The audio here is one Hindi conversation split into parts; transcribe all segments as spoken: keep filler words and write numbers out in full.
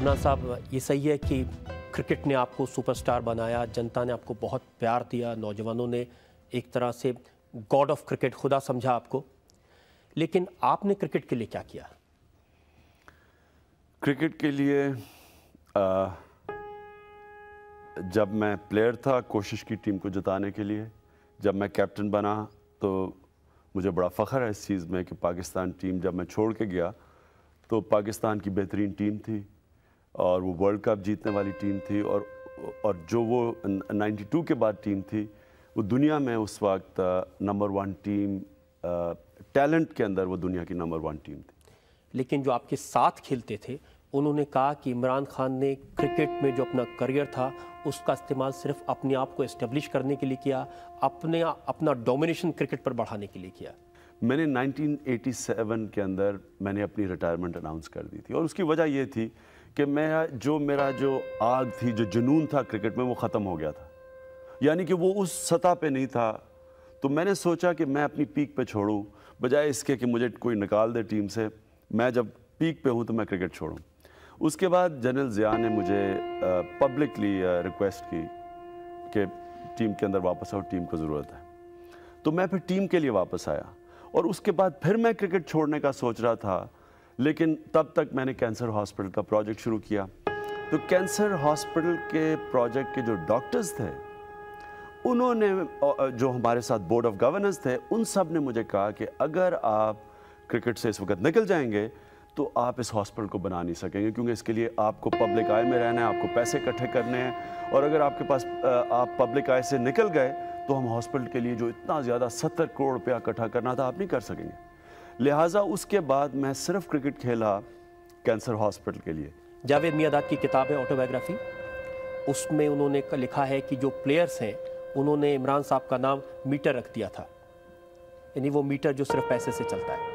इमरान साहब, ये सही है कि क्रिकेट ने आपको सुपरस्टार बनाया, जनता ने आपको बहुत प्यार दिया, नौजवानों ने एक तरह से गॉड ऑफ क्रिकेट खुदा समझा आपको, लेकिन आपने क्रिकेट के लिए क्या किया? क्रिकेट के लिए आ, जब मैं प्लेयर था कोशिश की टीम को जिताने के लिए। जब मैं कैप्टन बना तो मुझे बड़ा फ़ख्र है इस चीज़ में कि पाकिस्तान टीम जब मैं छोड़ के गया तो पाकिस्तान की बेहतरीन टीम थी और वो वर्ल्ड कप जीतने वाली टीम थी, और और जो वो बानवे के बाद टीम थी वो दुनिया में उस वक्त नंबर वन टीम, टैलेंट के अंदर वो दुनिया की नंबर वन टीम थी। लेकिन जो आपके साथ खेलते थे उन्होंने कहा कि इमरान खान ने क्रिकेट में जो अपना करियर था उसका इस्तेमाल सिर्फ अपने आप को एस्टेब्लिश करने के लिए किया, अपने अपना डोमिनेशन क्रिकेट पर बढ़ाने के लिए किया। मैंने उन्नीस सौ सत्तासी के अंदर मैंने अपनी रिटायरमेंट अनाउंस कर दी थी, और उसकी वजह ये थी कि मैं जो मेरा जो आग थी, जो जुनून था क्रिकेट में, वो ख़त्म हो गया था, यानी कि वो उस सतह पे नहीं था। तो मैंने सोचा कि मैं अपनी पीक पे छोड़ूं बजाय इसके कि मुझे कोई निकाल दे टीम से। मैं जब पीक पे हूं तो मैं क्रिकेट छोड़ूं। उसके बाद जनरल ज़िया ने मुझे पब्लिकली रिक्वेस्ट की कि टीम के अंदर वापस आओ, टीम को ज़रूरत है। तो मैं फिर टीम के लिए वापस आया, और उसके बाद फिर मैं क्रिकेट छोड़ने का सोच रहा था, लेकिन तब तक मैंने कैंसर हॉस्पिटल का प्रोजेक्ट शुरू किया। तो कैंसर हॉस्पिटल के प्रोजेक्ट के जो डॉक्टर्स थे उन्होंने, जो हमारे साथ बोर्ड ऑफ गवर्नेंस थे, उन सब ने मुझे कहा कि अगर आप क्रिकेट से इस वक्त निकल जाएंगे तो आप इस हॉस्पिटल को बना नहीं सकेंगे, क्योंकि इसके लिए आपको पब्लिक आई में रहना है, आपको पैसे इकट्ठे करने हैं, और अगर आपके पास आप पब्लिक आई से निकल गए तो हम हॉस्पिटल के लिए जो इतना ज़्यादा सत्तर करोड़ रुपया इकट्ठा करना था आप नहीं कर सकेंगे। लिहाजा उसके बाद मैं सिर्फ क्रिकेट खेला कैंसर हॉस्पिटल के लिए। जावेद मियाँदाद की किताब है ऑटोबायोग्राफी, उसमें उन्होंने लिखा है कि जो प्लेयर्स हैं उन्होंने इमरान साहब का नाम मीटर रख दिया था, यानी वो मीटर जो सिर्फ पैसे से चलता है।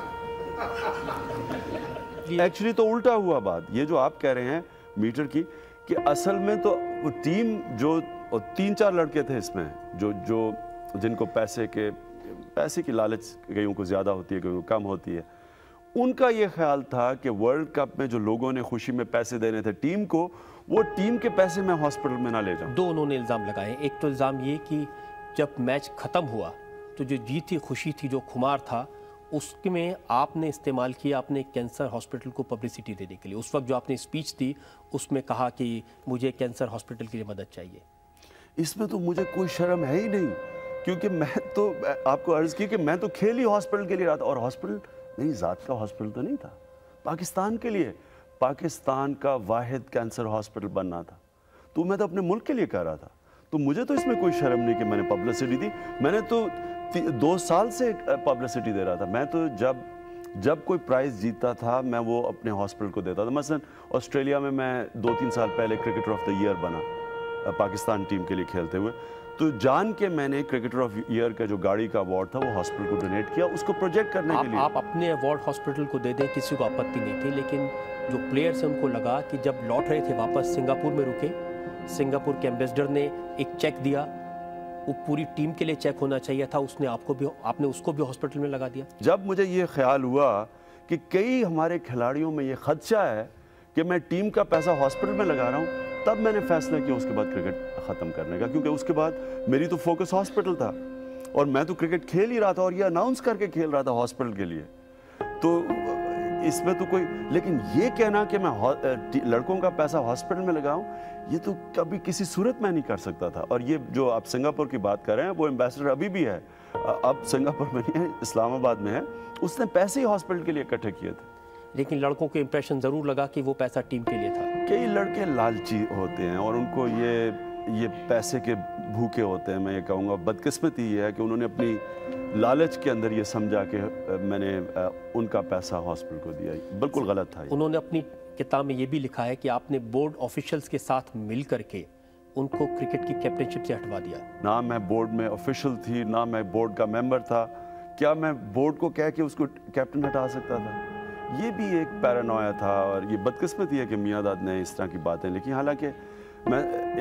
एक्चुअली तो उल्टा हुआ बात, ये जो आप कह रहे हैं मीटर की, कि असल में तो वो टीम जो तीन चार लड़के थे इसमें जो जो जिनको पैसे के पैसे की लालच कईयों को ज़्यादा होती है, कईयों को कम होती है, उनका ये ख्याल था कि वर्ल्ड कप में जो लोगों ने खुशी में पैसे देने थे टीम को, वो टीम के पैसे मैं हॉस्पिटल में ना ले जाऊं। दो उन्होंने इल्ज़ाम लगाए। एक तो इल्ज़ाम ये कि जब मैच ख़त्म हुआ तो जो जीत थी, खुशी थी, जो खुमार था, उसमें आपने इस्तेमाल किया अपने कैंसर हॉस्पिटल को पब्लिसिटी देने के लिए। उस वक्त जो आपने स्पीच दी उसमें कहा कि मुझे कैंसर हॉस्पिटल के लिए मदद चाहिए। इसमें तो मुझे कोई शर्म है ही नहीं, क्योंकि मैं तो आपको अर्ज़ की कि मैं तो खेल ही हॉस्पिटल के लिए रहा था, और हॉस्पिटल मेरी ज़ात का हॉस्पिटल तो नहीं था, पाकिस्तान के लिए, पाकिस्तान का वाहिद कैंसर हॉस्पिटल बनना था, तो मैं तो अपने मुल्क के लिए कर रहा था। तो मुझे तो इसमें कोई शर्म नहीं कि मैंने पब्लिसिटी दी। मैंने तो दो साल से पब्लिसिटी दे रहा था। मैं तो जब जब कोई प्राइज़ जीतता था मैं वो अपने हॉस्पिटल को देता था। मसलन ऑस्ट्रेलिया में मैं दो तीन साल पहले क्रिकेटर ऑफ द ईयर बना पाकिस्तान टीम के लिए खेलते हुए, तो जान के मैंने क्रिकेटर ऑफ ईयर का जो गाड़ी का अवार्ड था वो हॉस्पिटल को डोनेट किया, उसको प्रोजेक्ट करने आप, के लिए। आप अपने अवार्ड हॉस्पिटल को दे दें, किसी को आपत्ति नहीं थी, लेकिन जो प्लेयर्स हैं उनको लगा कि जब लौट रहे थे वापस सिंगापुर में रुके, सिंगापुर के एम्बेसडर ने एक चेक दिया, वो पूरी टीम के लिए चेक होना चाहिए था, उसने आपको भी, आपने उसको भी हॉस्पिटल में लगा दिया। जब मुझे ये ख्याल हुआ कि कई हमारे खिलाड़ियों में ये खदशा है कि मैं टीम का पैसा हॉस्पिटल में लगा रहा हूँ, तब मैंने फैसला किया उसके बाद क्रिकेट ख़त्म करने का, क्योंकि उसके बाद मेरी तो फोकस हॉस्पिटल था और मैं तो क्रिकेट खेल ही रहा था और ये अनाउंस करके खेल रहा था हॉस्पिटल के लिए। तो इसमें तो कोई, लेकिन ये कहना कि मैं लड़कों का पैसा हॉस्पिटल में लगाऊं, ये तो कभी किसी सूरत में नहीं कर सकता था। और ये जो आप सिंगापुर की बात कर रहे हैं, वो एम्बेसडर अभी भी है, अब सिंगापुर में नहीं है, इस्लामाबाद में है, उसने पैसे ही हॉस्पिटल के लिए इकट्ठे किए थे। लेकिन लड़कों को इंप्रेशन ज़रूर लगा कि वो पैसा टीम के लिए था। कई लड़के लालची होते हैं और उनको ये ये पैसे के भूखे होते हैं। मैं ये कहूँगा बदकिस्मती ये है कि उन्होंने अपनी लालच के अंदर ये समझा कि मैंने उनका पैसा हॉस्पिटल को दिया। बिल्कुल गलत था। उन्होंने अपनी किताब में ये भी लिखा है कि आपने बोर्ड ऑफिशियल्स के साथ मिल करके उनको क्रिकेट की कैप्टनशिप से हटवा दिया। ना मैं बोर्ड में ऑफिशियल थी, ना मैं बोर्ड का मेंबर था, क्या मैं बोर्ड को कह के उसको कैप्टन हटा सकता था? ये भी एक पैरानोया था और ये बदकिस्मती है कि मियाँदाद ने इस तरह की बातें लिखी। हालांकि मैं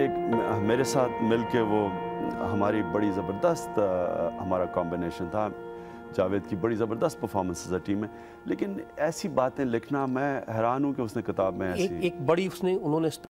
एक मेरे साथ मिल के वो हमारी बड़ी ज़बरदस्त हमारा कॉम्बिनेशन था। जावेद की बड़ी ज़बरदस्त परफॉर्मेंस है टीम में, लेकिन ऐसी बातें लिखना, मैं हैरान हूँ कि उसने किताब में ऐसी एक, एक बड़ी उसने उन्होंने